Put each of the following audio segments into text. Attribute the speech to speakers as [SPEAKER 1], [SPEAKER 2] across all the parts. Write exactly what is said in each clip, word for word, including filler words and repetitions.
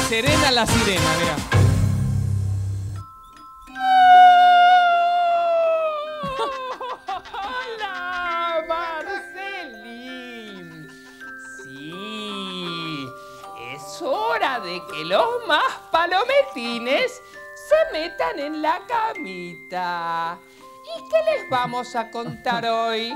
[SPEAKER 1] Serena la sirena, mirá.
[SPEAKER 2] ¡Hola, Marcelín! Sí, es hora de que los más palometines se metan en la camita. ¿Y qué les vamos a contar hoy?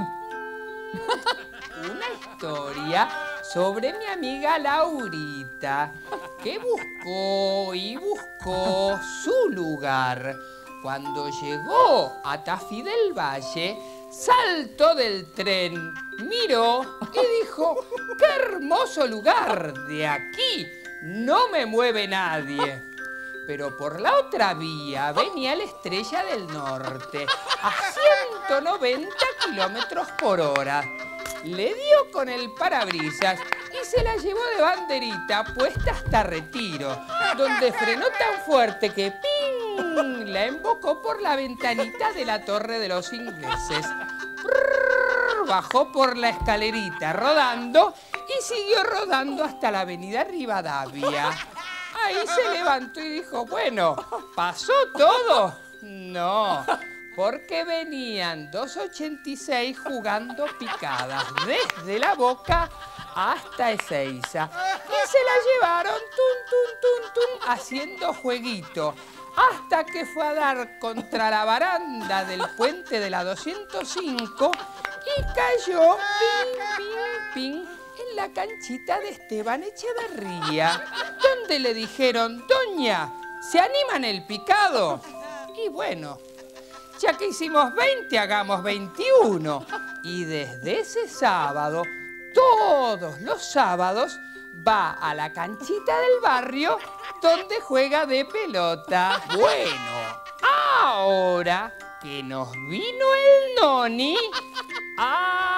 [SPEAKER 2] Una historia sobre mi amiga Laurita, que buscó y buscó su lugar. Cuando llegó a Tafí del Valle, saltó del tren, miró y dijo: ¡qué hermoso lugar! De aquí no me mueve nadie. Pero por la otra vía venía la Estrella del Norte a ciento noventa kilómetros por hora. Le dio con el parabrisas y se la llevó de banderita puesta hasta Retiro, donde frenó tan fuerte que ¡ping! La embocó por la ventanita de la Torre de los Ingleses. Brrr, bajó por la escalerita rodando y siguió rodando hasta la avenida Rivadavia. Ahí se levantó y dijo: bueno, ¿pasó todo? No, porque venían dos ochenta y seis jugando picadas desde La Boca hasta Ezeiza. Y se la llevaron tum, tum, tum, tum, haciendo jueguito, hasta que fue a dar contra la baranda del puente de la doscientos cinco y cayó, ping, ping, ping, en la canchita de Esteban Echeverría, donde le dijeron: doña, ¿se anima en el picado? Y bueno, ya que hicimos veinte, hagamos veintiuno. Y desde ese sábado, todos los sábados, va a la canchita del barrio donde juega de pelota. Bueno, ahora que nos vino el noni, ¡ah!